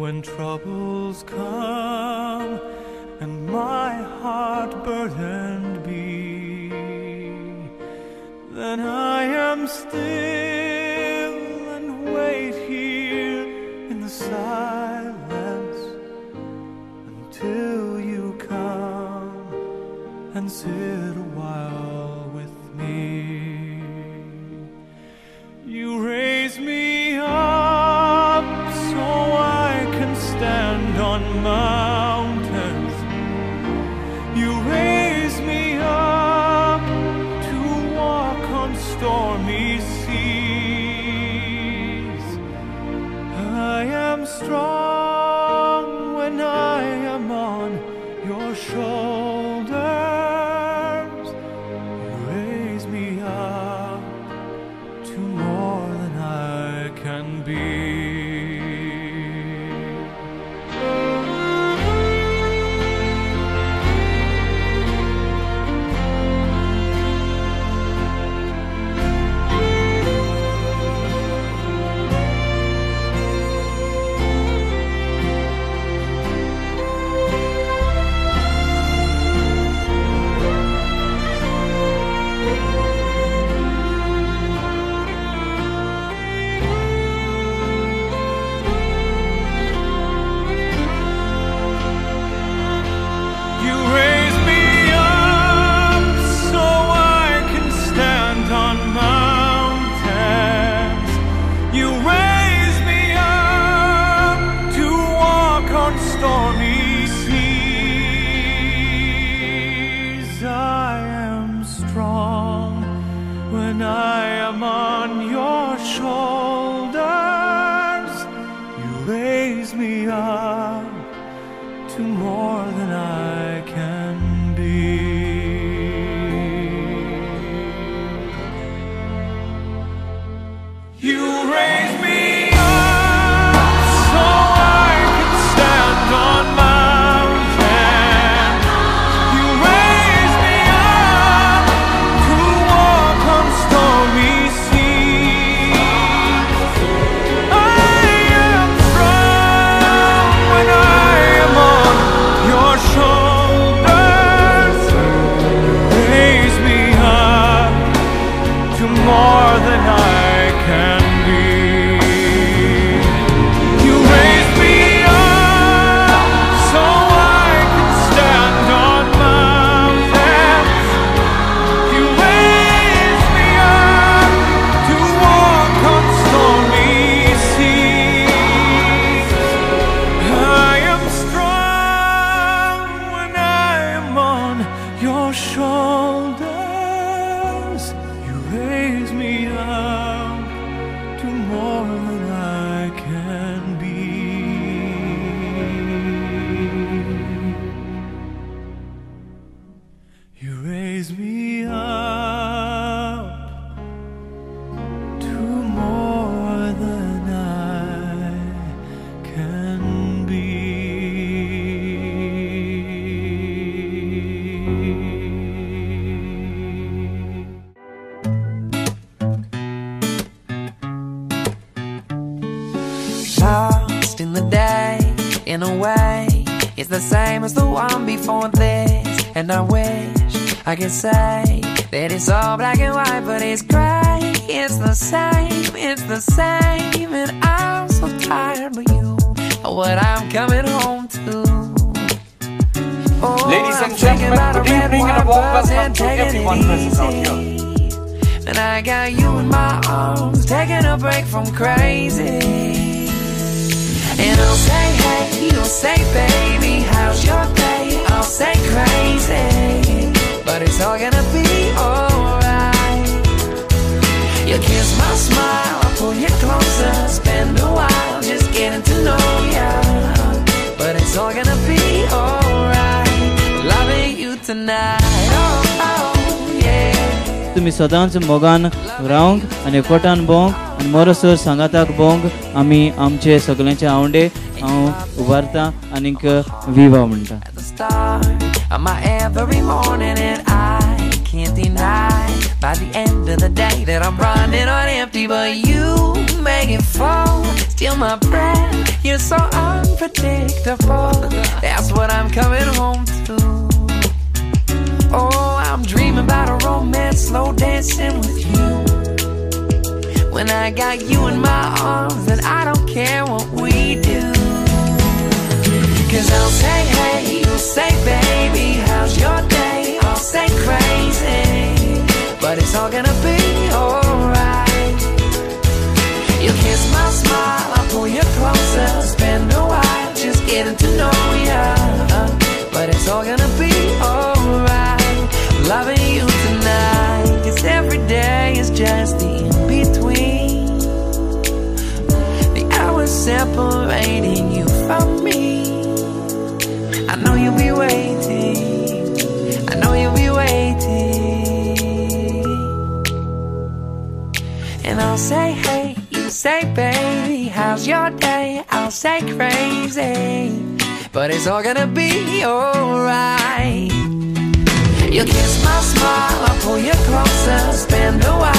when troubles come and my heart burdened be, then I am still and wait here in the silence until you come and sit a while with me. You raise me up so I can stand on mountains. You raise me up to walk on stormy seas. I am strong when I am on your shoulders. You raise me up to more than I can be. Stormy seas, I am strong when I am on your shoulders. You raise me up to more than I can be. You raise me more than I can be. You raise me up so I can stand on mountains. You raise me up to walk on stormy seas. I am strong when I am on your shoulders. Raise me up to more than I can be. You raise me up to more than I can be. Lost in the day, in a way, it's the same as the one before this. And I wish I could say that it's all black and white, but it's gray. It's the same, and I'm so tired, but you are what I'm coming home to. Oh, Ladies and gentlemen, good evening and a warm welcome to everyone present out here. And I got you in my arms, taking a break from crazy. And I'll say, hey, you'll say, baby, how's your day? I'll say crazy, but it's all gonna be alright. You kiss my smile, I pull you closer, spend a while just getting to know ya. But it's all gonna be alright, loving you tonight, oh, oh, yeah. तुम्ही सदांच मोगान रावंक आनी एकवटान भोवंक आनी मोरसोर सांगाताक भोवंक आमी आमचे सगळ्यांचे आवडे हांव उबारता आनीक विवा म्हणटा. Of my every morning, and I can't deny by the end of the day that I'm running on empty. But you make it fall, steal my breath. You're so unpredictable. That's what I'm coming home to. Oh, I'm dreaming about a romance, slow dancing with you. When I got you in my arms, then I don't care what we do. 'Cause I'll say hey, you'll say baby, how's your day? I'll say crazy, but it's all gonna be alright. You'll kiss my smile, I'll pull you closer, spend a while just getting to know ya. But it's all gonna be alright, loving you tonight. 'Cause every day is just the in-between, the hours separating you from me. I know you'll be waiting, I know you'll be waiting. And I'll say hey, you say baby, how's your day? I'll say crazy, but it's all gonna be alright. You'll kiss my smile, I'll pull you closer, spend a while